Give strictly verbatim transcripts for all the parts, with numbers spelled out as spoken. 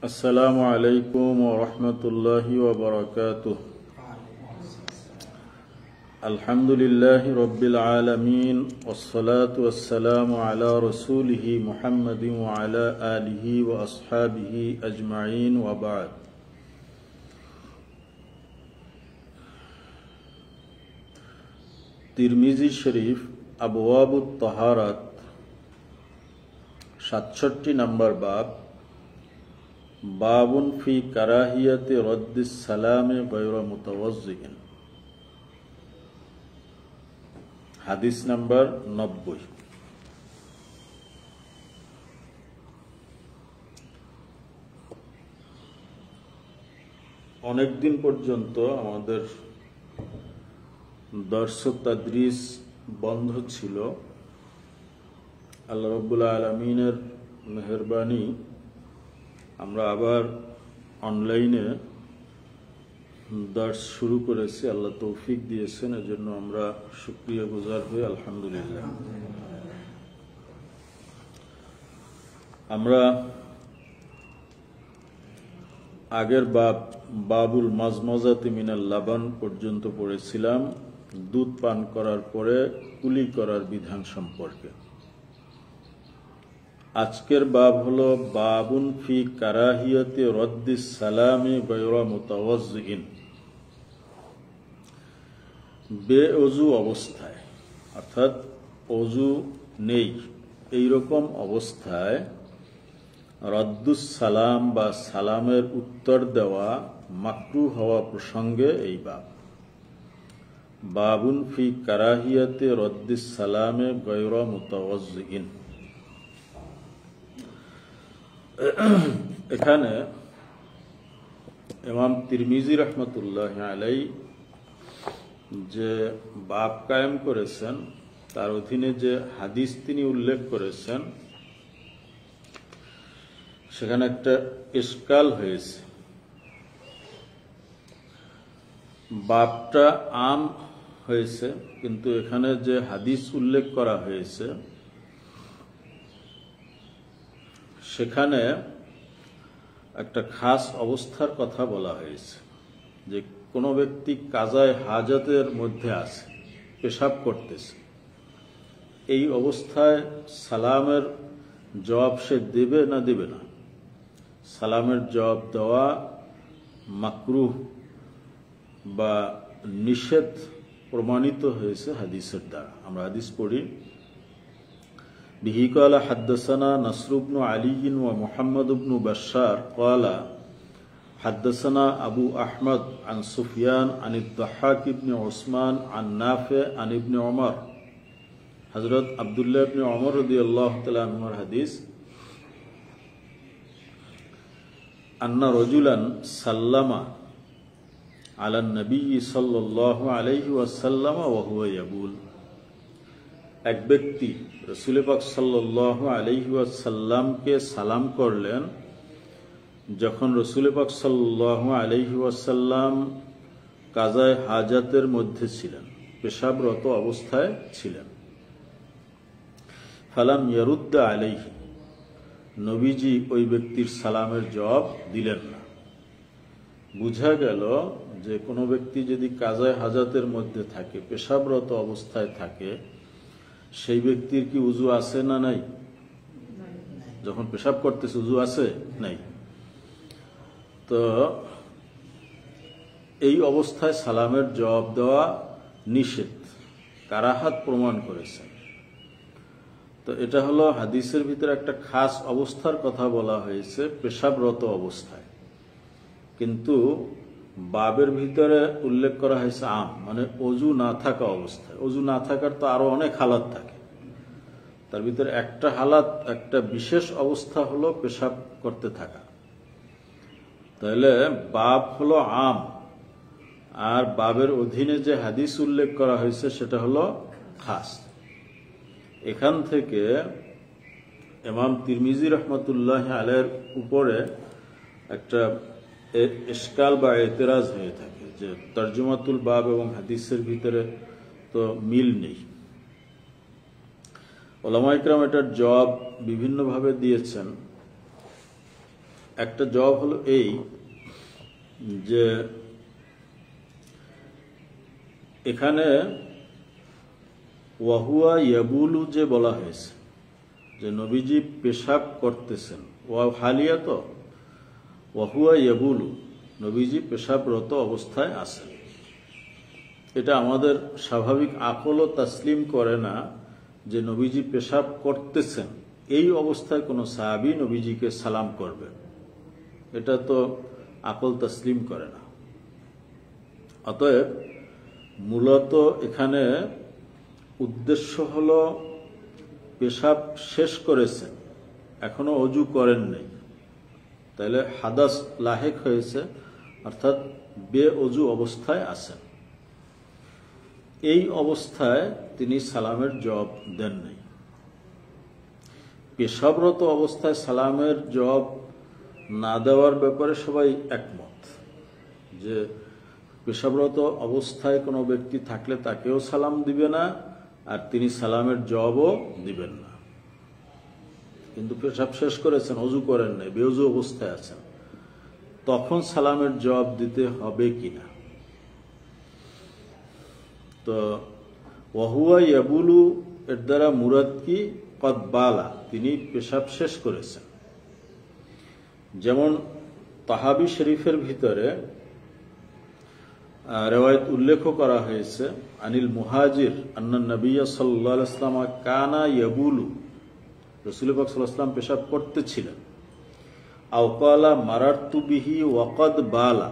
আসসালামু আলাইকুম ওয়া রাহমাতুল্লাহি ওয়া বারাকাতুহু। আলহামদুলিল্লাহি রাব্বিল আলামিন ওয়াসসালাতু ওয়াসসালামু আলা রাসূলিহি মুহাম্মাদিন ওয়া আলা আলিহি ওয়া আসহাবিহি আজমাইন ওয়া বা'দ। তিরমিজি শরীফ আবওয়াবুত তাহারাত সাতষট্টি নম্বর বাব, বাবুন ফি কারাহিয়াতি রদ্দিস সালামে গায়রা মুতাওয়াজ্জিন, হাদিস নাম্বার নব্বই। অনেকদিন পর্যন্ত আমাদের দর্স তাদরিস বন্ধ ছিল। আল্লাহ রাব্বুল আলামিনের মেহেরবানি আমরা আবার অনলাইনে দর্স শুরু করেছি। আল্লাহ তৌফিক দিয়েছেন, এজন্য আমরা শুকরিয়া গুজার হই, আলহামদুলিল্লাহ। আমরা আগের বাব বাবুল মাজমাজাতি মিনাল লাবান পর্যন্ত পড়েছিলাম, দুধ পান করার পরে কুলি করার বিধান সম্পর্কে। আজকের বাব হলো বাবুন ফি কারাহিয়াতি রদ্দিস সালামে গায়রা মুতাওয়াজ্জিন, বেওযু অবস্থায় অর্থাৎ অজু নেই এইরকম অবস্থায় রদ্দুস সালাম বা সালামের উত্তর দেওয়া মাকরুহ হওয়া প্রসঙ্গে এই বাব। বাবুন ফি কারাহিয়াতি রদ্দিস সালামে গায়রা মুতাওয়াজ্জিন। এখানে ইমাম তিরমিজি রহমতুল্লাহ আলাইহি যে বাব কায়েম করেছেন তার অধীনে যে হাদিস তিনি উল্লেখ করেছেন সেখানে একটা ইশকাল হয়েছে। বাবটা আম হয়েছে, কিন্তু এখানে যে হাদিস উল্লেখ করা হয়েছে সেখানে একটা খাস অবস্থার কথা বলা হয়েছে, যে কোনো ব্যক্তি কাজায় হাজতের মধ্যে আছে, পেশাব করতেছে, এই অবস্থায় সালামের জবাব সে দেবে না দেবে না। সালামের জবাব দেওয়া মাকরুহ বা নিষেধ প্রমাণিত হয়েছে হাদিসের দ্বারা। আমরা হাদিস পড়ি, বিহি ক্বালা হাদ্দাসানা নাসর ইবনু আলী ওয়া মুহাম্মদ ইবনু বাশশার ক্বালা হাদ্দাসানা আবু আহমদ আন সুফিয়ান আন আদ-দাহহাক ইবনে উসমান আন নাফি আন ইবনে ওমর। হযরত আব্দুল্লাহ ইবনে ওমর রাদিয়াল্লাহু তাআলা আনহুর হাদিস, আন্না রাজুলান সাল্লামা আলা নবী সাল্লাল্লাহু আলাইহি ওয়াসাল্লাম ওয়া হুয়া ইয়াবুল। এক ব্যক্তি রাসূল পাক সাল্লাল্লাহু আলাইহি ওয়াসাল্লামকে সালাম করলেন যখন রাসূল পাক সাল্লাল্লাহু আলাইহি ওয়াসাল্লাম কাজায়ে হাজাতের মধ্যে ছিলেন, পেশাবরত অবস্থায় ছিলেন। ফালাম ইয়ারুদ্দা আলাইহি, নবীজি ওই ব্যক্তির সালামের জবাব দিলেন না। বুঝা গেল যে কোনো ব্যক্তি যদি কাজায়ে হাজাতের মধ্যে থাকে, পেশাবরত অবস্থায় থাকে, সেই ব্যক্তির কি উযু আছে না নাই? যখন পেশাব করতেছে উযু আছে নাই? তো এই অবস্থায় সালামের জবাব দেওয়া নিষেধ, কারাহাত প্রমাণ করেছেন। তো এটা হলো হাদিসের ভিতরে একটা খাস অবস্থার কথা বলা হয়েছে, পেশাবরত অবস্থায়। কিন্তু বাবের ভিতরে উল্লেখ করা হয়েছে আম, মানে অজু না থাকা অবস্থায়। অজু না থাকার তো আরো অনেক হালাত থাকে, তার ভিতরে একটা হালাত, একটা বিশেষ অবস্থা হলো পেশাব করতে থাকা। তাহলে বাব হলো আম, আর বাবের অধীনে যে হাদিস উল্লেখ করা হয়েছে সেটা হলো খাস। এখান থেকে ইমাম তিরমিজি রহমতুল্লাহ আলাইহির উপরে একটা ইশকাল বা এতেরাজ হয়ে থাকে যে তরজমাতুল বাব এবং হাদিসের ভিতরে তো মিল নেই। ওলামা ইকরাম এটার জবাব বিভিন্নভাবে দিয়েছেন। একটা জবাব হলো এই যে এখানে ওয়াহুয়া ইয়াবুলু যে বলা হয়েছে যে নবীজি পেশাব করতেছেন, ওয়া হালিয়া তো ওয়াহুয়া ইয়াবুলু, নবীজি পেশাবরত অবস্থায় আছেন। এটা আমাদের স্বাভাবিক আকলও তাসলিম করে না যে নবীজি পেশাব করতেছেন এই অবস্থায় কোনো সাহাবী নবীজিকে সালাম করবেন, এটা তো আকল তাসলিম করে না। অতএব মূলত এখানে উদ্দেশ্য হলো পেশাব শেষ করেছেন, এখনো অজু করেন নাই, তাহলে হাদাস লাহেক হয়েছে, অর্থাৎ বে অজু অবস্থায় আছেন। এই অবস্থায় তিনি সালামের জবাব দেন নাই। পেশাবরত অবস্থায় সালামের জবাব না দেওয়ার ব্যাপারে সবাই একমত যে পেশাবরত অবস্থায় কোনো ব্যক্তি থাকলে তাকেও সালাম দিবে না, আর তিনি সালামের জবাবও দিবেন না। কিন্তু পেশাব শেষ করেছেন, অজু করেন নাই, বেঅজু অবস্থায় আছেন, তখন সালামের জবাব দিতে হবে কিনা? তো ওয়াহুয়া ইয়াবুলু এর দ্বারা মুরাদ কি? কদ বালা, তিনি পেশাব শেষ করেছেন। যেমন তাহাবি শরীফের ভিতরে রেওয়ায়ত উল্লেখ করা হয়েছে, আনিল মুহাজির আন্না নবিয়্য সাল্লাল্লাহু আলাইহি ওয়াসাল্লাম কানা ইয়াবুলু, রাসূল পাক সাল্লাল্লাহু আলাইহি ওয়াসাল্লাম পেশাব করতেছিলেন। আও ক্বালা মারারতু বিহি ওয়া কদ বালা,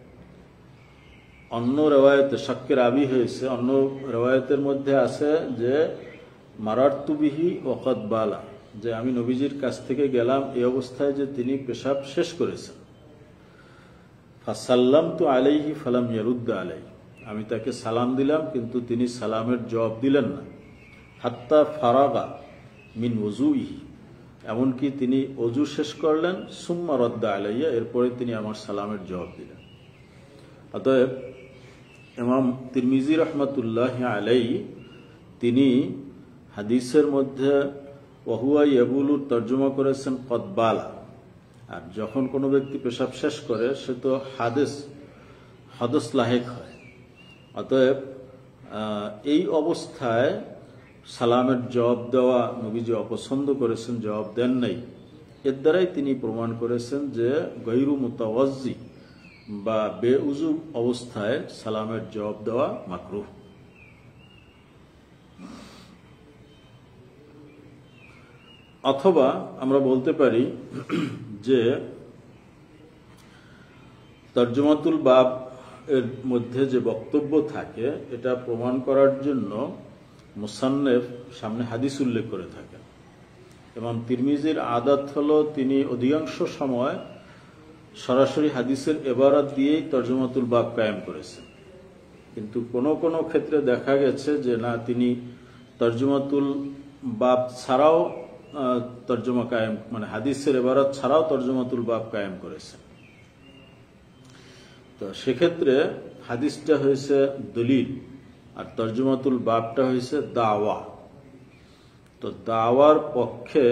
অন্য রেওয়ায়তে শাক্কের আবি হয়েছে, অন্য রেওয়ায়তের মধ্যে আছে যে মারারতু বিহি ওয়া কদ বালা, যে আমি নবীজির কাছ থেকে গেলাম এই অবস্থায় যে তিনি পেশাব শেষ করেছেন। ফাসাল্লামতু আলাইহি ফালাম ইয়ারুদ্দ আলাইহি, আমি তাকে সালাম দিলাম কিন্তু তিনি সালামের জবাব দিলেন না। হাত্তা ফারাগা মিন ওযুইহি, এমনকি তিনি অজু শেষ করলেন। সুম্মা রাদ্দা আলাইয়া, এরপরে তিনি আমার সালামের জবাব দিলেন। অতএব ইমাম তিরমিজি রহমাতুল্লাহ আলাইহি তিনি হাদিসের মধ্যে ওয়াহুয়া ইয়াবুলুর তর্জমা করেছেন কদ বালা। আর যখন কোনো ব্যক্তি পেশাব শেষ করে সে তো হাদেস হদস লাহেক হয়। অতএব এই অবস্থায় সালামের জবাব দেওয়া নবীজি অপছন্দ করেছেন, জবাব দেন নাই। এর দ্বারাই তিনি প্রমাণ করেছেন যে গৈরু মুতাওয়াজ্জি বা বেউজু অবস্থায় সালামের জবাব দেওয়া মাকরুহ। অথবা আমরা বলতে পারি যে তর্জমাতুল বাব এর মধ্যে যে বক্তব্য থাকে এটা প্রমাণ করার জন্য মুসান্নেফ সামনে হাদিস উল্লেখ করে থাকেন। এবং তিরমিজির আদত হলো তিনি অধিকাংশ সময় সরাসরি হাদিসের এবারাত দিয়েই তর্জমাতুল বাব কায়েম করেছেন, কিন্তু কোনো কোনো ক্ষেত্রে দেখা গেছে যে না, তিনি তর্জমাতুল বাব ছাড়াও তর্জমা কায়েম, মানে হাদিসের এবারাত ছাড়াও তর্জমাতুল বাব কায়েম করেছেন। তো সেক্ষেত্রে হাদিসটা হয়েছে দলিল আর তর্জমাতুল বাবটা হয়েছে দাওয়া। তো দাওয়ার পক্ষে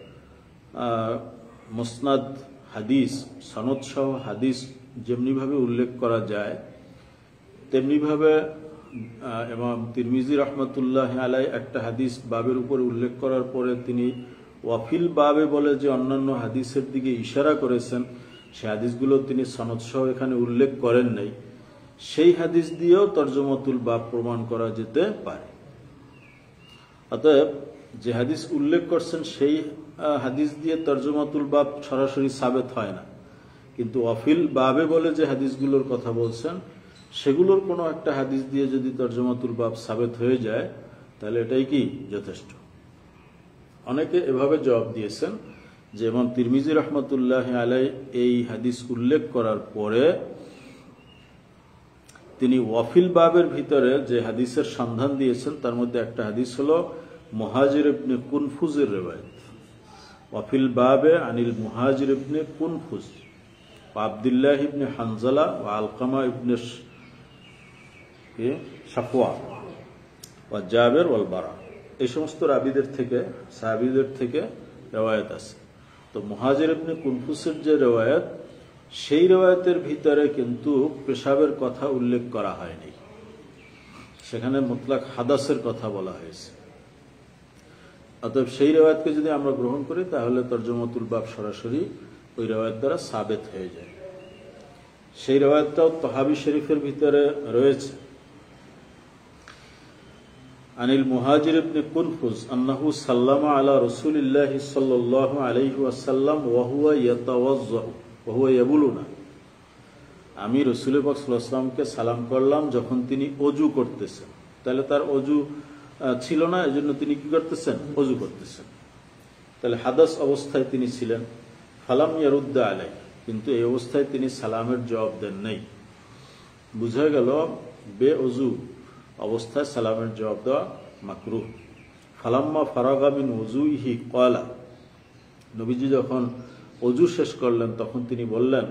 মুসনাদ হাদিস, সনদ সহ হাদিস যেমনিভাবে উল্লেখ করা যায় তেমনিভাবে ইমাম তিরমিজি রহমতুল্লাহ আলাই একটা হাদিস বাবের উপরে উল্লেখ করার পরে তিনি ওয়াফিল বাবে বলে যে অন্যান্য হাদিসের দিকে ইশারা করেছেন, সে হাদিসগুলো তিনি সনদ সহ এখানে উল্লেখ করেন নাই। সেই হাদিস দিয়েও তর্জমাতুল বাব প্রমাণ করা যেতে পারে। অতএব যে হাদিস উল্লেখ করছেন সেই হাদিস দিয়ে তর্জমাতুল বাব সরাসরি সাবেত হয় না, কিন্তু ওয়াফিল বাবে বলে যে হাদিসগুলোর কথা বলছেন সেগুলোর কোনো একটা হাদিস দিয়ে যদি তর্জমাতুল বাব সাবেত হয়ে যায় তাহলে এটাই কি যথেষ্ট। অনেকে এভাবে জবাব দিয়েছেন যে ইমাম তিরমিজি রহমতুল্লাহ আলাই এই হাদিস উল্লেখ করার পরে তিনি ওয়াফিল বাবের ভিতরে যে হাদিসের সন্ধান দিয়েছেন তার মধ্যে একটা হাদিস হলো মুহাজির ইবনে কুনফুজের রিওয়ায়াত। ওয়াফিল বাবে আনিল মুহাজির ইবনে কুনফুজ আব্দুল্লাহ ইবনে হানজালা ও আলকামা ইবনে সাফওয়া ও জাবের ওয়াল বারা, এই সমস্ত রাবিদের থেকে সাহাবীদের থেকে রিওয়ায়াত আছে। তো মুহাজির ইবনে কুনফুসের যে রিওয়ায়াত, সেই রিওয়ায়াতের ভিতরে কিন্তু পেশাবের কথা উল্লেখ করা হয়নি, সেখানে মুতলাক হাদাসের কথা বলা হয়েছে। অতএব সেই রিওয়ায়াতকে যদি আমরা গ্রহণ করি তাহলে তরজমাতুল বাব সরাসরি ওই রিওয়ায়াত দ্বারা সাবেত হয়ে যায়। সেই রিওয়ায়াতটাও তহাবি শরীফের ভিতরে রয়েছে। আনিল মুহাজির ইবনে কুনফুস আন্নাহু সাল্লামা আলা রাসূলিল্লাহি সাল্লাল্লাহু আলাইহি ওয়াসাল্লাম ওয়া হুয়া ইয়াতাওয়াজ্জাউ ওয়া হুয়া ইয়াবুলুনা, আমি রাসূল পাক সাল্লাল্লাহু আলাইহি ওয়াসাল্লামকে সালাম করলাম যখন তিনি ওযু করতেছেন। তাহলে তার ওযু ছিল না, এজন্য তিনি কি করতেছেন? ওযু করতেছেন। তাহলে হাদাস অবস্থায় তিনি ছিলেন। ফালাম ইয়ারুদ্দা আলাই, কিন্তু এই অবস্থায় তিনি সালামের জবাব দেন নাই। বুঝা গেল বেওযু অবস্থায় সালামের জবাব দেওয়া মাকরুহ। ফালাম্মা ফারাগা মিন ওযুইহি ক্বালা, নবীজি যখন ওযু শেষ করলেন তখন তিনি বললেন,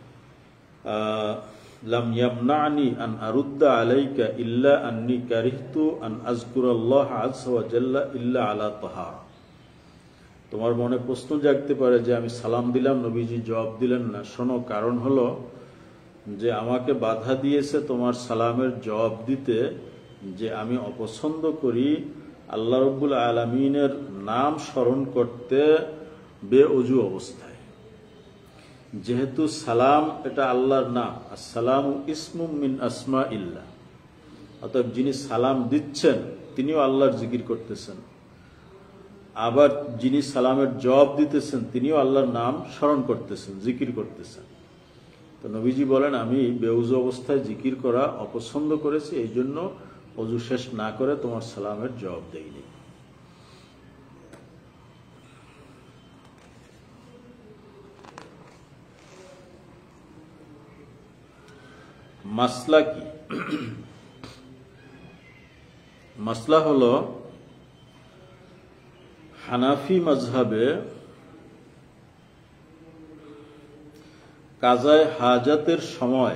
লাম ইয়ামনানি আন আরুদ্দা আলাইকা ইল্লা আন্নী কারিহতু আন আযকুরাল্লাহ আযজা ওয়া জাল্লা ইল্লা আলা তাহারা। তোমার মনে প্রশ্ন জাগতে পারে যে আমি সালাম দিলাম, নবীজি জবাব দিলেন না। শোনো, কারণ হলো যে আমাকে বাধা দিয়েছে তোমার সালামের জবাব দিতে যে আমি অপছন্দ করি আল্লাহ রাব্বুল আলামিনের নাম স্মরণ করতে বেওযু অবস্থায়। যেহেতু সালাম এটা আল্লাহর নাম, আসসালামু ইসমুম মিন আসমাইল্লাহ, অতএব যিনি সালাম দিচ্ছেন তিনিও আল্লাহর জিকির করতেছেন, আবার যিনি সালামের জবাব দিতেছেন তিনিও আল্লাহর নাম স্মরণ করতেছেন, জিকির করতেছেন। তো নবীজি বলেন আমি বেউযু অবস্থায় জিকির করা অপছন্দ করেছি, এই জন্য ওযু শেষ না করে তোমার সালামের জবাব দেইনি। মাসলা কি? মাসলা হলো হানাফি মাযহাবে কাজায়ে হাজাতের সময়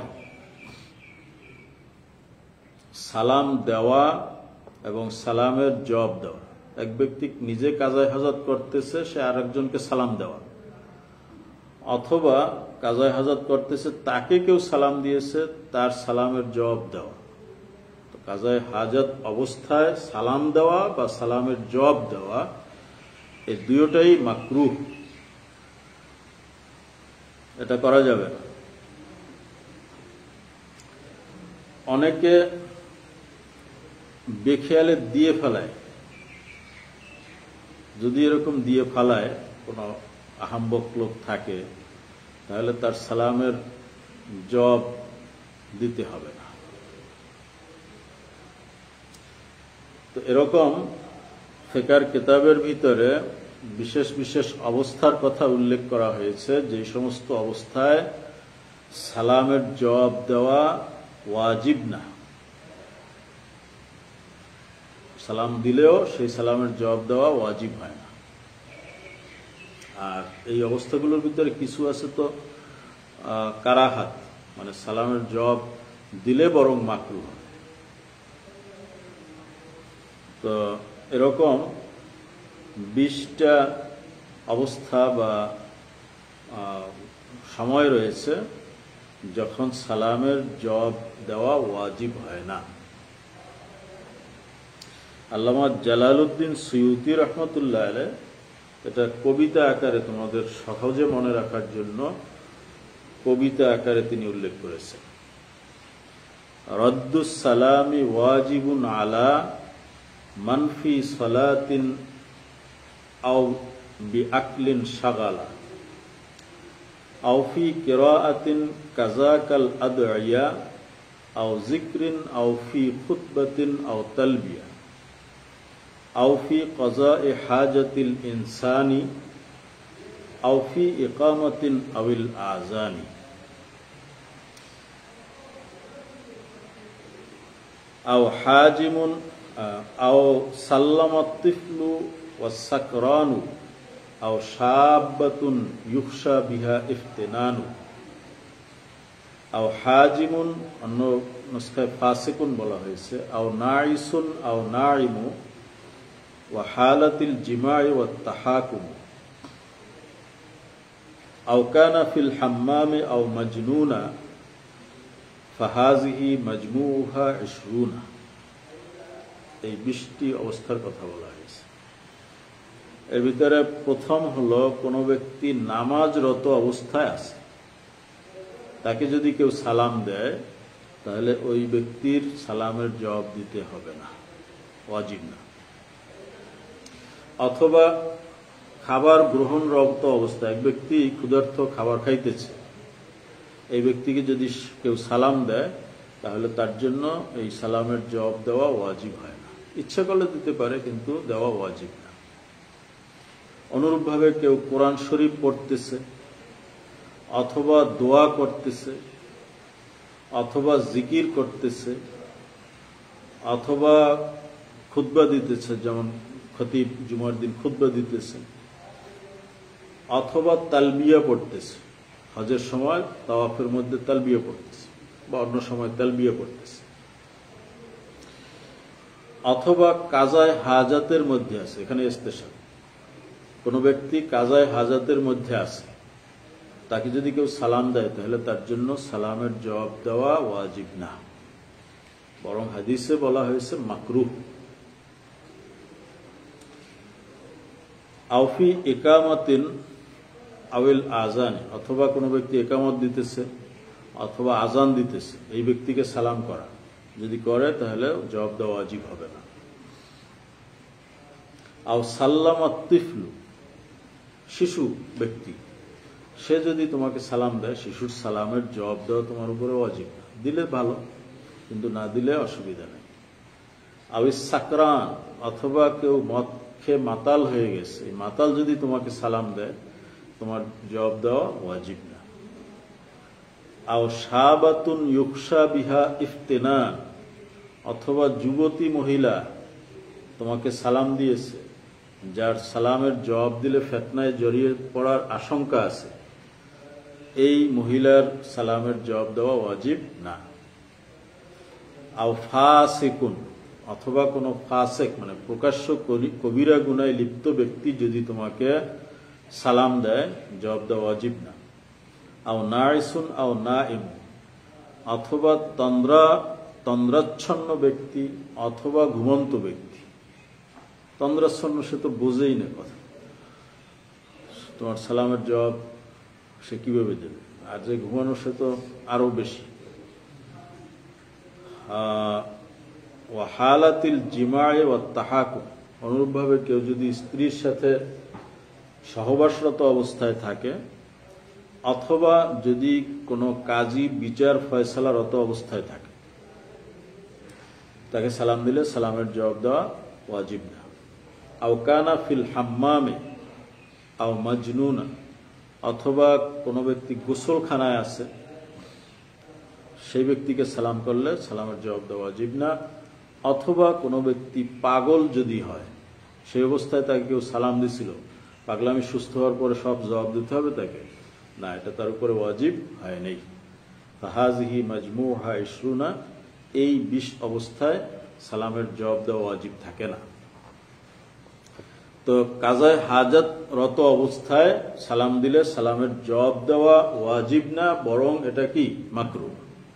সালাম দেওয়া এবং সালামের জবাব দেওয়া। এক ব্যক্তি নিজে কাজায়ে হাজাত করতেছে, সে আরেকজনকে সালাম দেওয়া, অথবা কাজায়ে হাজাত করতেছে তাকে কেউ সালাম দিয়েছে, তার সালামের জবাব দেওয়া। তো কাজায়ে হাজাত অবস্থায় সালাম দেওয়া বা সালামের জবাব দেওয়া এই দুটোটাই মাকরুহ, এটা করা যাবে না। অনেকে বেখেয়ালে দিয়ে ফেলায়, যদি এরকম দিয়ে ফেলায় কোনো আহাম্বক লোক থাকে তাহলে তার সালামের জবাব দিতে হবে না। তো এরকম ফিকহের কিতাবের ভিতরে বিশেষ বিশেষ অবস্থার কথা উল্লেখ করা হয়েছে, যে সমস্ত অবস্থায় সালামের জবাব দেওয়া ওয়াজিব না, সালাম দিলেও সেই সালামের জবাব দেওয়া ওয়াজিব হয় না। আর এই অবস্থাগুলোর ভিতরে কিছু আছে তো কারাহাত, মানে সালামের জবাব দিলে বরং মাকরুহ। তো এরকম বিশটা অবস্থা বা সময় রয়েছে যখন সালামের জবাব দেওয়া ওয়াজিব হয় না। আল্লামা জালালউদ্দিন সুয়ুতি রহমতুল্লাহ আলাইহ এটা কবিতা আকারে তোমাদের সহজে মনে রাখার জন্য কবিতা আকারে তিনি উল্লেখ করেছেন। রদ্দুস সালামি ওয়াজিবুন আলা মানফি সালাতিন আও বিআকলিন শাগালা আও ফি কিরাআতিন কাযাকাল আদইয়া আও যিকরিন আও ফি খুতবাতিন আও তালবিয়া আও ফি কাযাই হাজাতিল ইনসানি আও ফি ইকামাতিন আওিল আযানি আও হাজিমুন আও সাল্লামাত তিফলু ওয়াস সাকরানু আও শাবাতুন ইউখশা বিহা ইফতিনানু আও হাজিমুন, অন্য নুসখায় ফাসিকুন বলা হয়েছে, আও নাইসুন আও নাইমু ওয়া হালাতিল জিমাই ওয়াত তাহাকুম আও কানা ফিল হাম্মামে আও মাজনুনা ফাহাজিহি মাজমুহা ইশরুনা, এই বিশটি অবস্থার কথা বলা হয়েছে। এর ভিতরে প্রথম হলো কোনো ব্যক্তি নামাজরত অবস্থায় আছে, তাকে যদি কেউ সালাম দেয় তাহলে ওই ব্যক্তির সালামের জবাব দিতে হবে না, ওয়াজিব না। অথবা খাবার গ্রহণরত অবস্থায় এক ব্যক্তি ক্ষুধার্ত খাবার খাইতেছে, এই ব্যক্তিকে যদি কেউ সালাম দেয় তাহলে তার জন্য এই সালামের জবাব দেওয়া ওয়াজিব হয় না। ইচ্ছা করলে দিতে পারে, কিন্তু দেওয়া ওয়াজিব না। অনুরূপভাবে কেউ কোরআন শরীফ পড়তেছে, অথবা দোয়া করতেছে, অথবা জিকির করতেছে, অথবা খুতবা দিতেছে, যেমন খতিব জুমার দিন খুতবা দিতেছে, অথবা তালবিয়া পড়তেছে, হজের সময় তাওয়াফের মধ্যে তালবিয়া পড়তেছে বা অন্য সময় তালবিয়া পড়তেছে, অথবা কাজায় হাজাতের মধ্যে আছে। এখানে ইস্তেশার, কোনো ব্যক্তি কাজায় হাজাতের মধ্যে আছে, তাকে যদি কেউ সালাম দেয় তাহলে তার জন্য সালামের জবাব দেওয়া ওয়াজিব না, বরং হাদিসে বলা হয়েছে মাকরুহ। আউফি একামতিন আউল আজান, অথবা কোনো ব্যক্তি একামত দিতেছে অথবা আজান দিতেছে, এই ব্যক্তিকে সালাম করা যদি করে তাহলে জবাব দেওয়া ওয়াজিব হবে না। আও সাল্লামা তিফলু, শিশু ব্যক্তি, সে যদি তোমাকে সালাম দেয়, শিশুর সালামের জবাব দেওয়া তোমার উপরে ওয়াজিব না। দিলে ভালো, কিন্তু না দিলে অসুবিধা নেই। আও সাকরান, অথবা কেউ মদ খেয়ে মাতাল হয়ে গেছে, এই মাতাল যদি তোমাকে সালাম দেয় তোমার জবাব দেওয়া ওয়াজিব না। আও শাবাতুন ইউকশা বিহা ইফতিনান, অথবা যুবতী মহিলা তোমাকে সালাম দিয়েছে, যার সালামের জবাব দিলে ফিতনায় জড়িয়ে পড়ার আশঙ্কা আছে, এই মহিলার সালামের জবাব দেওয়া ওয়াজিব না। আও ফাসিকুন, অথবা কোনো ফাসেক মানে প্রকাশ্য কবিরা গুনায় লিপ্ত ব্যক্তি যদি তোমাকে সালাম দেয়, জবাব দেওয়া ওয়াজিব না। আও নাইসুন আও নাইম, অথবা তন্দ্রা তন্দ্রাচ্ছন্ন ব্যক্তি অথবা ঘুমন্ত ব্যক্তি। তন্দ্রাচ্ছন্ন সে তো বোঝেই না কথা, তোমার সালামের জবাব সে কিভাবে দেবে? আর যে ঘুমানো সে তো আরো বেশি। হালাতিল জিমায়ে ওয়া তাহাকুম, অনুরূপভাবে কেউ যদি স্ত্রীর সাথে সহবাসরত অবস্থায় থাকে, অথবা যদি কোনো কাজী বিচার ফয়সালারত অবস্থায় থাকে, তাকে সালাম দিলে সালামের জবাব দেওয়া ওয়াজিব না। আও কানা ফিল হাম্মামে আও মাজনুনা, অথবা কোনো ব্যক্তি গোসলখানায় আছে, সেই ব্যক্তিকে সালাম করলে সালামের জবাব দেওয়া ওয়াজিব না। অথবা কোনো ব্যক্তি পাগল যদি হয়, সেই অবস্থায় তাকে কেউ সালাম দিছিল, পাগলামি সুস্থ হওয়ার পরে সব জবাব দিতে হবে তাকে? না, এটা তার উপরে ওয়াজিব হয় নেই। ফাহাজিহি মাজমুহা ইশরুনা, এই বিশ অবস্থায় সালামের জবাব দেওয়া ওয়াজিব থাকে না। তো কাজায় হাজাত রত অবস্থায় সালাম দিলে সালামের জবাব দেওয়া ওয়াজিব না, বরং এটা কি মাকরুহ।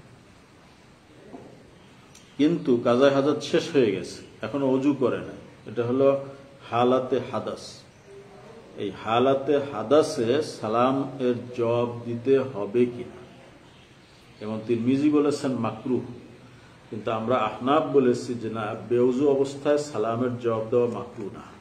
কিন্তু কাজায় হাজাত শেষ হয়ে গেছে, এখনো অজু করে না, এটা হলো হালাতে হাদাস। এই হালাতে হাদাসে সালাম এর জবাব দিতে হবে কিনা, এবং তিরমিজি বলেছেন মাকরুহ, কিন্তু আমরা আহনাফ বলেছি যে না, বেউজু অবস্থায় সালামের জবাব দেওয়া মাকরুহ না।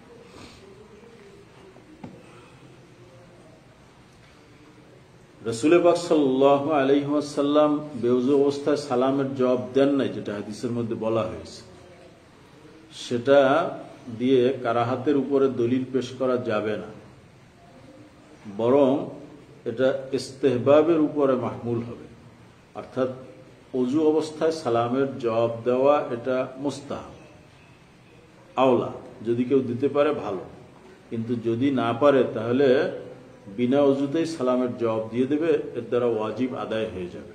রাসূল পাক সাল্লাল্লাহু আলাইহি ওয়াসাল্লাম বেউজু অবস্থায় সালামের জবাব দেন নাই, যেটা হাদিসের মধ্যে বলা হয়েছে। সেটা দিয়ে কারাহাতের উপরে দলিল পেশ করা যাবে না, বরং এটা ইস্তেহবাবের উপরে মাহমুল হবে। অর্থাৎ অজু অবস্থায় সালামের জবাব দেওয়া এটা মুস্তাহাব, আওলা, যদি কেউ দিতে পারে ভালো, কিন্তু যদি না পারে তাহলে বিনা অজুতেই সালামের জবাব দিয়ে দেবে, এর দ্বারা ওয়াজিব আদায় হয়ে যাবে।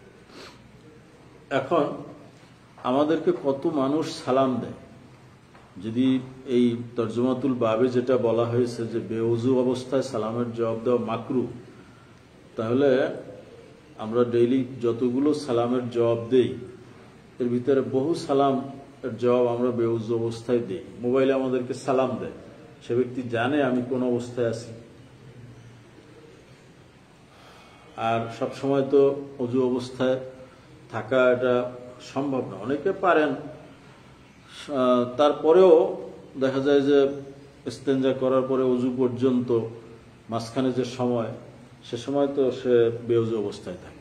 এখন আমাদেরকে কত মানুষ সালাম দেয়, যদি এই তর্জমাতুল বাবে যেটা বলা হয়েছে যে বেউজু অবস্থায় সালামের জবাব দেওয়া মাকরু, তাহলে আমরা ডেইলি যতগুলো সালামের জবাব দেই এর ভিতরে বহু সালাম জবাব আমরা বেউজু অবস্থায় দেই। মোবাইলে আমাদেরকে সালাম দেয়, সে ব্যক্তি জানে আমি কোন অবস্থায় আছি। আর সব সময় তো অজু অবস্থায় থাকা এটা সম্ভব না, অনেকে পারেন, তারপরেও দেখা যায় যে ইস্তেঞ্জা করার পরে অজু পর্যন্ত মাঝখানে যে সময়, সে সময় তো সে বেউজু অবস্থায় থাকে।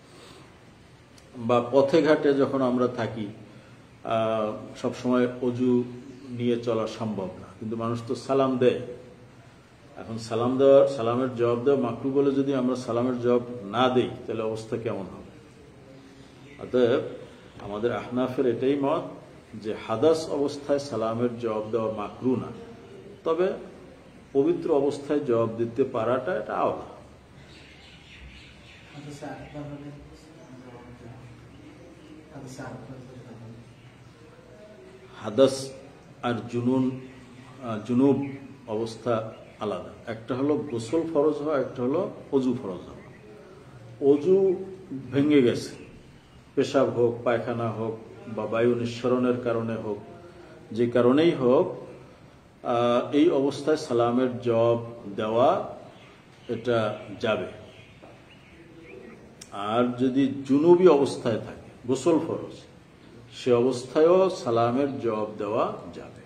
বা পথে ঘাটে যখন আমরা থাকি সব সময় অজু নিয়ে চলা সম্ভব না, কিন্তু মানুষ তো সালাম দেয়। এখন সালাম দেওয়ার সালামের জবাব দেওয়া মাকরু বলে যদি আমরা সালামের জবাব না দেই তাহলে অবস্থা কেমন হবে? অতএব আমাদের আহনাফের এটাই মত যে হাদাস অবস্থায় সালামের জবাব দেওয়া মাকরু না, তবে পবিত্র অবস্থায় জবাব দিতে পারাটা এটা আওলা। হাদাস আর জুনুন জুনুব অবস্থা আলাদা, একটা হলো গোসল ফরজ হওয়া, একটা হলো অজু ফরজ হওয়া। অজু ভেঙে গেছে, পেশাব হোক, পায়খানা হোক বা বায়ু নিঃসরণের কারণে হোক, যে কারণেই হোক, এই অবস্থায় সালামের জবাব দেওয়া এটা যাবে। আর যদি জুনুবি অবস্থায় থাকে, গোসল ফরজ, সে অবস্থায়ও সালামের জবাব দেওয়া যাবে।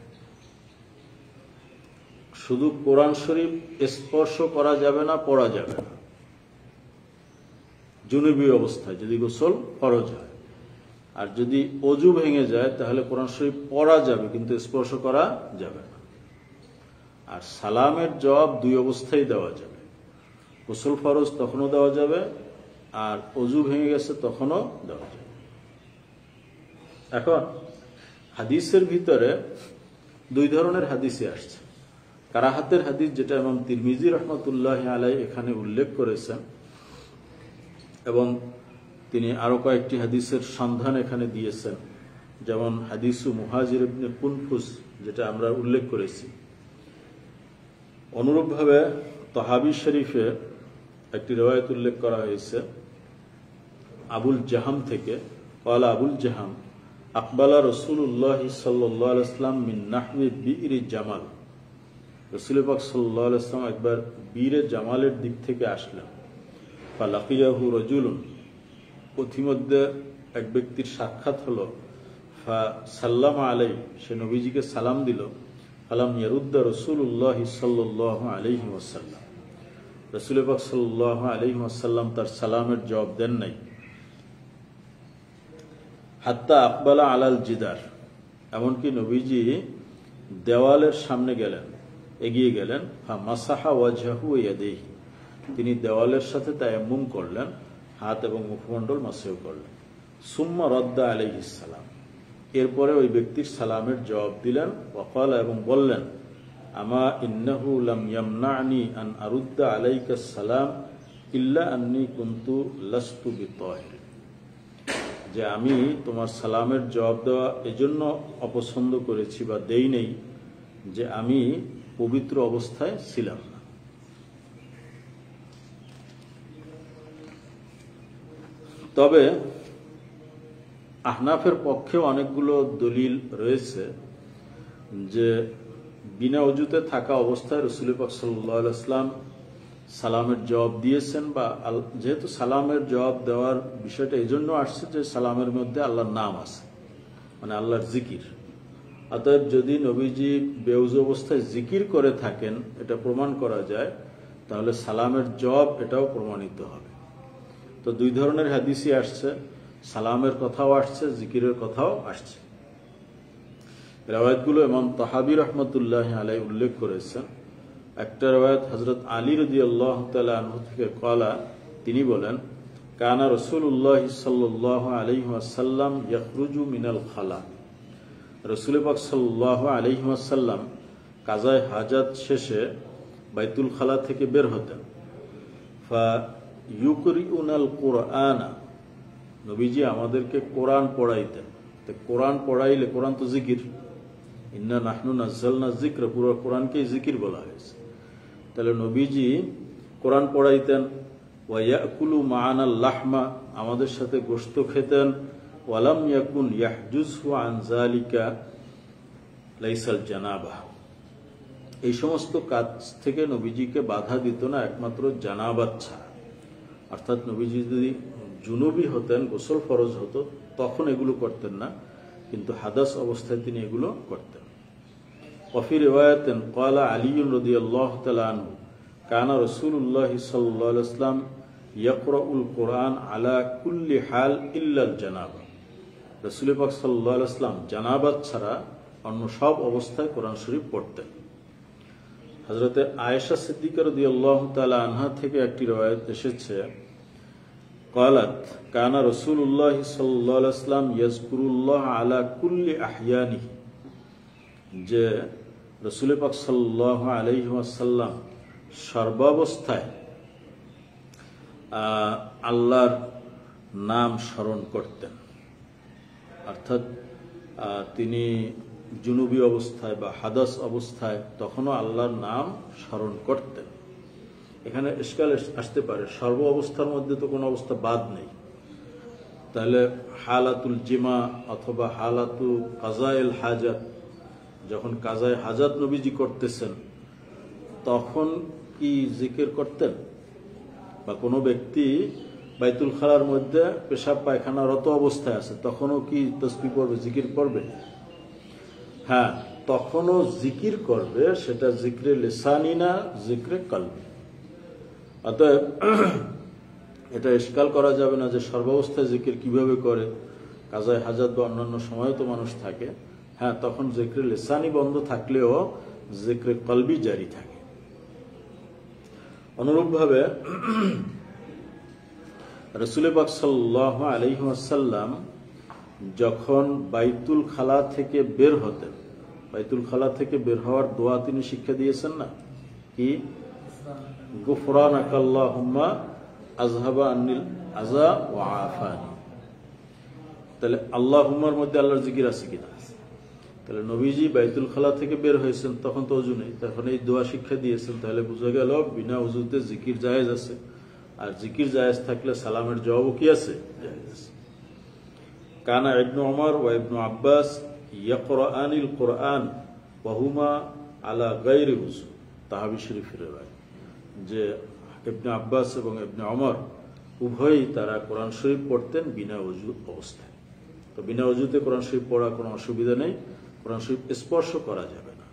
শুধু কোরআন শরীফ স্পর্শ করা যাবে না, পড়া যাবে না জুনুবি অবস্থায় যদি গোসল ফরজ হয়। আর যদি অজু ভেঙে যায় তাহলে কোরআন শরীফ পড়া যাবে কিন্তু স্পর্শ করা যাবে না। আর সালামের জবাব দুই অবস্থায় দেওয়া যাবে, গোসল ফরজ তখনও দেওয়া যাবে, আর অজু ভেঙে গেছে তখনও দেওয়া যাবে। এখন হাদিসের ভিতরে দুই ধরনের হাদিসে আসছে। কারাহাতের হাদিস, যেটা ইমাম তিরমিজি রহমতুল্লাহ আলাই এখানে উল্লেখ করেছেন, এবং তিনি আরো কয়েকটি হাদিসের সন্ধান এখানে দিয়েছেন, যেমন হাদিসু মুহাজির ইবনে কুনফুস যেটা আমরা উল্লেখ করেছি। অনুরূপভাবে তহাবি শরীফে একটি রিওয়ায়াত উল্লেখ করা হয়েছে আবুল জাহাম থেকে, ক্বালা আবুল জাহাম আকবালা রাসূলুল্লাহ সাল্লাল্লাহু আলাইহি ওয়াসাল্লাম মিন নাহওয়ি বিইরি জামাল। রাসূল পাক সাল্লাল্লাহু আলাইহি ওয়াসাল্লাম একবার বীরে জামালের দিক থেকে আসলেন। ফালাকিয়াহু রাজুলুন, পথিমধ্যে এক ব্যক্তির সাক্ষাৎ হলো। ফা সাল্লামা আলাইহি, সে নবীজিকে সালাম দিল। ফালাম ইয়ারুদ্দা রাসূলুল্লাহ সাল্লাল্লাহু আলাইহি ওয়াসাল্লাম, রাসূল পাক সাল্লাল্লাহু আলাইহি ওয়াসাল্লাম তার সালামের জবাব দেন নাই। হাত্তা আকবালা আলাল জিদার, এমনকি নবীজি দেওয়ালের সামনে গেলেন, এগিয়ে গেলেন। ফা মাসাহা ওয়াজহাহু ওয়া ইয়াদাইহি, তিনি দেওয়ালের সাথে তায়াম্মুম করলেন, হাত এবং মুখমণ্ডল মাসহ করলেন। সুম্মা রদ্দা আলাইহিস সালাম, এরপরে ওই ব্যক্তির সালামের জবাব দিলেন। ওয়াকাল, এবং বললেন, আমা ইন্নাহু লাম ইয়ামনানি আন আরুদ্দা আলাইকাস সালাম ইল্লা আন্নী কুনতু লাস্তু বিতাহির, যে আমি তোমার সালামের জবাব দেওয়া এজন্য অপছন্দ করেছি বা দেই নেই যে আমি পবিত্র অবস্থায় ছিলাম না। তবে আহনাফের পক্ষেও অনেকগুলো দলিল রয়েছে যে বিনা অজুতে থাকা অবস্থায় রাসূল পাক সাল্লাল্লাহু আলাইহি ওয়াসাল্লাম সালামের জবাব দিয়েছেন, বা যেহেতু সালামের জবাব দেওয়ার বিষয়টা এই জন্য আসছে যে সালামের মধ্যে আল্লাহর নাম আছে, মানে আল্লাহর জিকির। অতএব যদি নবীজি বেউজু অবস্থায় জিকির করে থাকেন, এটা প্রমাণ করা যায়, তাহলে সালামের জবাব এটাও প্রমাণিত হবে। তো দুই ধরনের হাদিসই আসছে, সালামের কথাও আসছে, জিকিরের কথাও আসছে। রিওয়ায়াতগুলো ইমাম তাহাবি রহমতুল্লাহ আলাই উল্লেখ করেছেন। একটা রিওয়ায়াত হযরত আলী রাদিয়াল্লাহু তাআলা আনহু থেকে, ক্বালা, তিনি বলেন, কানা রাসূলুল্লাহ সাল্লাল্লাহু আলাইহি ওয়াসাল্লাম ইয়াখরুজু মিনাল খালা, রাসূল পাক সাল্লাল্লাহু আলাইহি ওয়াসাল্লাম কাজায়ে হাজাত শেষে বাইতুল খালা থেকে বের হতেন। ফা ইউকরিউনাল কুরআনা, নবীজি আমাদেরকে কোরআন পড়াইতেন। তো কোরআন পড়াইলে, কোরআন তো জিকির, ইন্না নাহনু নাজ্জালনা যিকর, পুরো কোরআনকেই জিকির বলা হয়েছে। তাহলে নবীজি কোরআন পড়াইতেন, ওয়া ইয়াকুলু মা'ানাল লাহমা, আমাদের সাথে গোশত খেতেন, ওয়ালাম ইয়াকুন ইয়াহজুজহু আন যালিকা লাইসাল জানাবা, এই সমস্ত কাজ থেকে নবীজিকে বাধা দিত না একমাত্র জানাবাত ছাড়া। অর্থাৎ নবীজি যদি জুনুবি হতেন, গোসল ফরজ হতো, তখন এগুলো করতেন না, কিন্তু হাদাস অবস্থায় তিনি এগুলো করতেন। ওয়াফি রিওয়ায়াতিন ক্বালা আলী রাদিয়াল্লাহু তাআলা আনহু কানা রাসূলুল্লাহ সাল্লাল্লাহু আলাইহি ওয়াসাল্লাম ইয়াকরাউল কুরআন আলা কুল্লি হাল ইল্লাল জানাবা, রাসূল পাক সাল্লাল্লাহু আলাইহি ওয়াসাল্লাম জানাবাত ছাড়া অন্য সব অবস্থায় কোরআন শরীফ পড়তেন। হযরতে আয়েশা সিদ্দিকা রাদিয়াল্লাহু তাআলা আনহা থেকে একটি riwayat এসেছে, قالت كان رسول الله صلى الله عليه وسلم يذكر الله على كل احيانه, যে রাসূল পাক সাল্লাল্লাহু আলাইহি ওয়াসাল্লাম সর্বাবস্থায় আল্লাহর নাম স্মরণ করতেন। অর্থাৎ তিনি জুনুবি অবস্থায় বা হাদাস অবস্থায় তখনও আল্লাহর নাম স্মরণ করতেন। এখানে ইশকাল আসতে পারে, সর্ব অবস্থার মধ্যে তো কোনো অবস্থা বাদ নেই, তাহলে হালাতুল জিমা অথবা হালাতু কাজাইল হাজাত, যখন কাজায় হাজাত নবীজি করতেছেন তখন কি জিকির করতেন? বা কোনো ব্যক্তি বাইতুল খালার মধ্যে পেশাব পায়খানারত অবস্থায় আছে, তখনও কি তাসবিহ পড়বে, জিকির করবে? হ্যাঁ, তখনও জিকির করবে, সেটা জিক্রে লিসানি না, জিক্রে কলবি। অতএব এটা ইশকাল করা যাবে না যে সর্বাবস্থায় জিকির কিভাবে করে, কাজায় হাজাত বা অন্যান্য সময় তো মানুষ থাকে। হ্যাঁ, তখন জিক্রে লিসানি বন্ধ থাকলেও জিক্রে কলবি জারি থাকে। অনুরূপভাবে রাসূল পাক সাল্লাল্লাহু আলাইহি ওয়াসাল্লাম যখন বাইতুল খালা থেকে বের হতেন, বাইতুল খালা থেকে বের হওয়ার দোয়া তিনি শিক্ষা দিয়েছেন না, কি? গুফরানাকা আল্লাহুম্মা আযহাবা আন্নিল আযা ওয়া আফানি। তাহলে আল্লাহুম্মার মধ্যে আল্লাহর জিকির আছে কিনা? তাহলে নবীজি বাইতুল খালা থেকে বের হয়েছেন, তখন তো ওযু নেই, তখন এই দোয়া শিক্ষা দিয়েছেন। তাহলে বোঝা গেল বিনা ওযুতে জিকির জায়েজ আছে, আর জিকির জায়েজ থাকলে সালামের জবাবও কি আছে? জায়েজ আছে। কানা ইবনু উমর ওয়া ইবনু আব্বাস ইয়াকরাআনিল কুরআন ওয়া হুমা আলা গায়রি ওযু, তাহাবী শরীফের রায়, যে ইবনে আব্বাস এবং ইবনে উমর উভয়ই তারা কোরআন শরীফ পড়তেন বিনা ওযু অবস্থায়। তো বিনা ওযুতে কোরআন শরীফ পড়া কোনো অসুবিধা নেই, কোরআন শরীফ স্পর্শ করা যাবে না।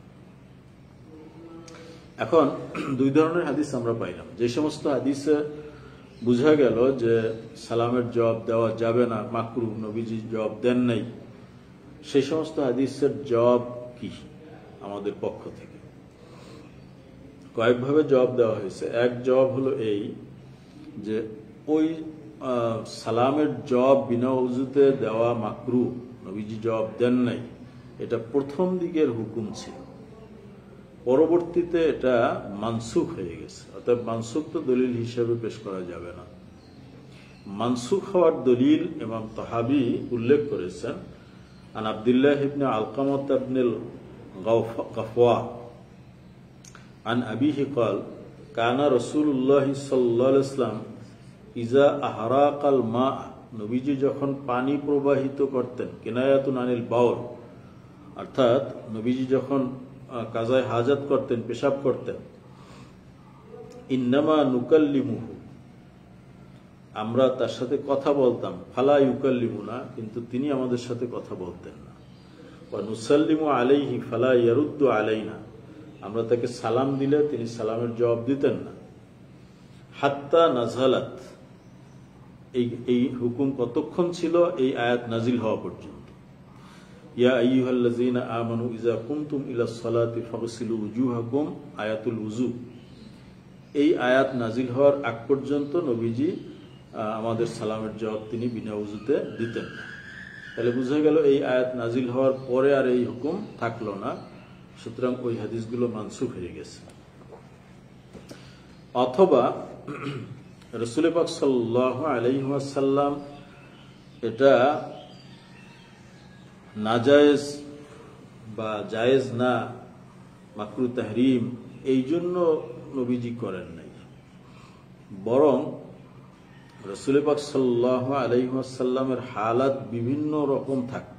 এখন দুই ধরনের হাদিস আমরা পাইলাম। যে সমস্ত হাদিসে বোঝা গেল যে সালামের জবাব দেওয়া যাবে না, মাকরুহ, নবীজি জবাব দেন নাই, সেই সমস্ত হাদিসের জবাব কি আমাদের পক্ষ থেকে? কয়েকভাবে জবাব দেওয়া হয়েছে। এক জবাব হলো এই যে ওই সালামের জবাব বিনা ওযুতে দেওয়া মাকরুহ, নবীজি জবাব দেন নাই, এটা প্রথম দিকের হুকুম ছিল, পরবর্তীতে এটা মানসুখ হয়ে গেছে। অর্থাৎ মানসুখ তো দলিল হিসেবে পেশ করা যাবে না। মানসুখ হওয়ার দলিল ইমাম তাহাবী উল্লেখ করেছেন, আন আব্দুল্লাহ ইবনে আলকামাত ইবনুল গাফওয়া আন আবিহি ক্বাল কানা রাসূলুল্লাহ সাল্লাল্লাহু আলাইহি ওয়াসাল্লাম ইজা আহরাকাল মা, নবীজি যখন পানি প্রবাহিত করতেন, কিনায়াতুন আনিল বাউল, অর্থাৎ নবীজি যখন কাজায় হাজাত করতেন, পেশাব করতেন, ইন্নামা নুকাল্লিমুহু, আমরা তার সাথে কথা বলতাম, ফালা ইউকাল্লিমুনা, কিন্তু তিনি আমাদের সাথে কথা বলতেন না, ওয়া নুসাল্লিমু আলাইহি ফালা ইয়ারুদ্দু আলাইনা, আমরা তাকে সালাম দিলে তিনি সালামের জবাব দিতেন না, হাত্তা নাযালাত, এই এই হুকুম কতক্ষণ ছিল? এই আয়াত নাজিল হওয়া পর্যন্ত। ইয়া আইয়ুহাল্লাযীনা আমানু ইযা কুমতুম ইলাস সালাতি ফাগসিলু উজুহাকুম, আয়াতুল উযু, এই আয়াত নাজিল হওয়ার আগ পর্যন্ত নবীজি আমাদের সালামের জবাব তিনি বিনা উযুতে দিতেন না। তাহলে বোঝা গেল এই আয়াত নাজিল হওয়ার পরে আর এই হুকুম থাকলো না, সুতরাং ওই হাদিসগুলো মানসুখ হয়ে গেছে। অথবা রাসূল পাক সাল্লাল্লাহু আলাইহি ওয়াসাল্লাম এটা নাজায়েজ বা জায়েজ না, মাকরু তাহরিম, এই জন্য নবীজি করেন নাই। বরং রাসূল পাক সাল্লাল্লাহু আলাইহি ওয়াসাল্লামের হালাত বিভিন্ন রকম থাকত।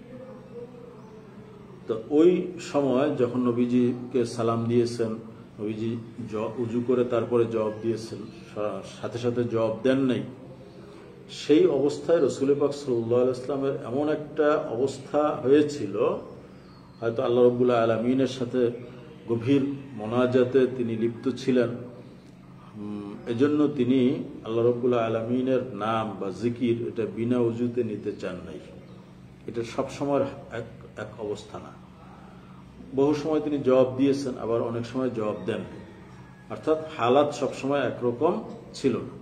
তো ওই সময় যখন নবীজিকে সালাম দিয়েছেন, নবীজি উজু করে তারপরে জবাব দিয়েছেন, সাথে সাথে জবাব দেন নাই, সেই অবস্থায় রাসূল পাক সাল্লাল্লাহু আলাইহি ওয়াসাল্লামের এমন একটা অবস্থা হয়েছিল, হয়তো আল্লাহ রাব্বুল আলামিনের সাথে গভীর মোনাজাতে তিনি লিপ্ত ছিলেন, এজন্য তিনি আল্লাহ রাব্বুল আলামিনের নাম বা জিকির এটা বিনা উজুতে নিতে চান নাই। এটা সবসময় এক এক অবস্থা না। বহু সময় তিনি জবাব দিয়েছেন, আবার অনেক সময় জবাব দেন, অর্থাৎ হালাত সবসময় একরকম ছিল না।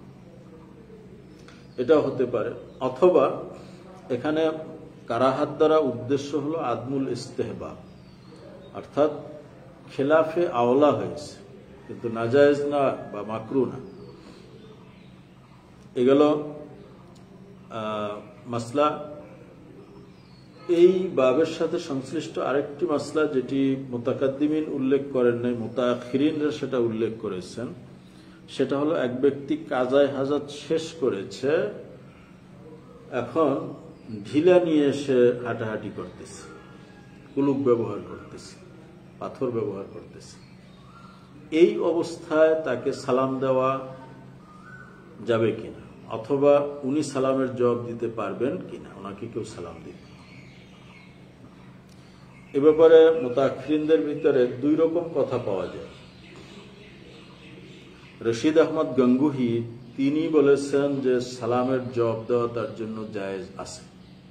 এটাও হতে পারে। অথবা এখানে কারাহাত দ্বারা উদ্দেশ্য হলো আদমুল ইস্তেহবাব, অর্থাৎ খেলাফে আওলা হয়েছে, কিন্তু নাজায়েজ না বা মাকরু না। এগুলো মাসলা। এই বাবের সাথে সংশ্লিষ্ট আরেকটি মাসলা যেটি মুতাকাদ্দিমিন উল্লেখ করেন নাই, মুতাআখিরিনরা সেটা উল্লেখ করেছেন, সেটা হলো এক ব্যক্তি কাজায় হাজাত শেষ করেছে, এখন ঢিলা নিয়ে এসে হাঁটাহাঁটি করতেছে, কুলুক ব্যবহার করতেছে, পাথর ব্যবহার করতেছে। এই অবস্থায় তাকে সালাম দেওয়া যাবে কিনা, অথবা উনি সালামের জবাব দিতে পারবেন কিনা, ওনাকে কেউ সালাম দিবে। এ ব্যাপারে মুতাআখিরিনদের ভিতরে দুই রকম কথা পাওয়া যায়। রশিদ আহমদ গঙ্গুহি তিনি বলেছেন যে সালামের জবাব দেওয়া তার জন্য জায়েজ আছে,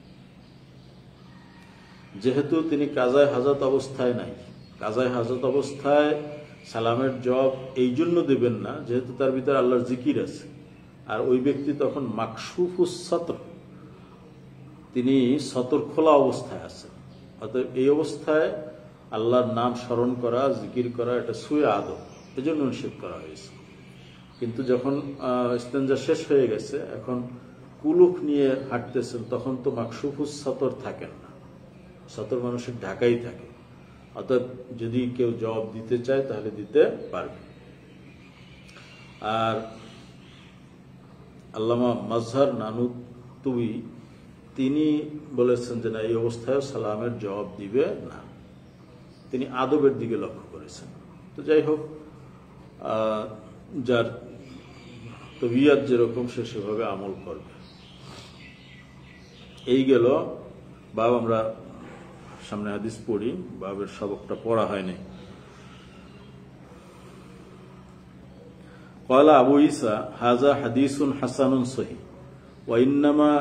যেহেতু তিনি কাজায় হাজাত অবস্থায় নাই। কাজায় হাজাত অবস্থায় সালামের জবাব এই জন্য দেবেন না যেহেতু তার ভিতরে আল্লাহর জিকির আছে, আর ওই ব্যক্তি তখন মাকশুফুস সতর, তিনি সতর খোলা অবস্থায় আছেন। অতএব এই অবস্থায় আল্লাহর নাম স্মরণ করা, জিকির করা এটা সুয়ে আদব, এজন্য নিষেধ করা হয়েছে। কিন্তু যখন ইস্তেঞ্জা শেষ হয়ে গেছে, এখন কুলুক নিয়ে হাঁটতেছেন, তখন তো মাকশুফুস সতর থাকেন না, সতর মানুষের ঢাকাই থাকে। অতএব যদি কেউ জবাব দিতে চায় তাহলে দিতে পারবে। আর আল্লামা মাজহার নানুতুবি তিনি বলেছেন যে না, এই অবস্থায় সালামের জবাব দিবে না, তিনি আদবের দিকে লক্ষ্য করেছেন। তো যাই হোক, যার তবিয়ত যেরকম সে সেভাবে আমল করবে। এই গেল বাব। আমরা সামনে হাদিস পড়ি, বাবের সবকটা পড়া হয়নি। ক্বালা আবু ঈসা হাযা হাদিসুন হাসানুন সহিহ ওয়া ইন্নামা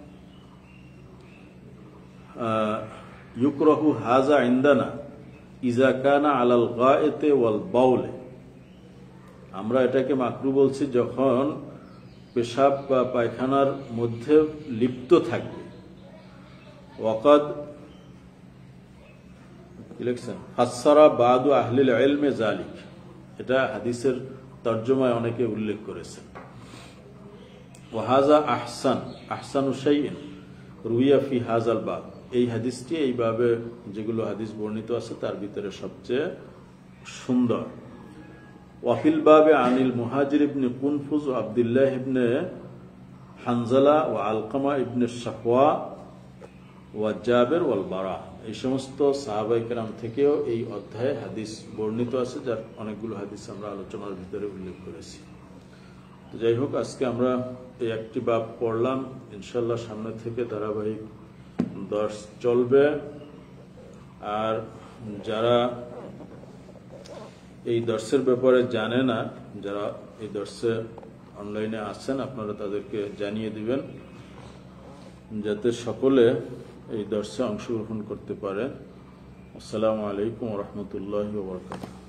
ইউকরাহু হাযা ইনদানা ইযা কানা আলাল গায়েতে ওয়াল বাউলে। আমরা এটাকে মাকরু বলছি যখন পেশাব বা পায়খানার মধ্যে লিপ্ত থাকবে। ওয়াকাদ লিখছেন ফাসসারা বাদু আহলিল ইলমে যালিক, এটা হাদিসের তরজমায় অনেকে উল্লেখ করেছেন। ওয়াহাজা আহসান আহসানু শাইইন রুইয়া ফি হাযাল বাব, এই হাদিসটি এই বাবে যেগুলো হাদিস বর্ণিত আছে তার ভিতরে সবচেয়ে সুন্দর। ওয়াফিল বাবে আনিল মুহাজির ইবনে কুনফুজ ও আব্দুল্লাহ ইবনে হানজালা ও আলকামা ইবনে শাকওয়া ওয়া জাবের ওয়াল বারা, এই সমস্ত সাহাবায়ে কেরাম থেকেও এই অধ্যায়ে হাদিস বর্ণিত আছে, যার অনেকগুলো হাদিস আমরা আলোচনার ভিতরে উল্লেখ করেছি। তো যাই হোক, আজকে আমরা এই একটি বাব পড়লাম, ইনশাআল্লাহ সামনে থেকে ধারাবাহিক দর্স চলবে। আর যারা এই দর্সের ব্যাপারে জানে না, যারা এই দর্সে অনলাইনে আছেন, আপনারা তাদেরকে জানিয়ে দিবেন যাতে সকলে এই দর্সে অংশগ্রহণ করতে পারে। আসসালামু আলাইকুম ওয়া রাহমাতুল্লাহি ওয়া বারাকাতুহু।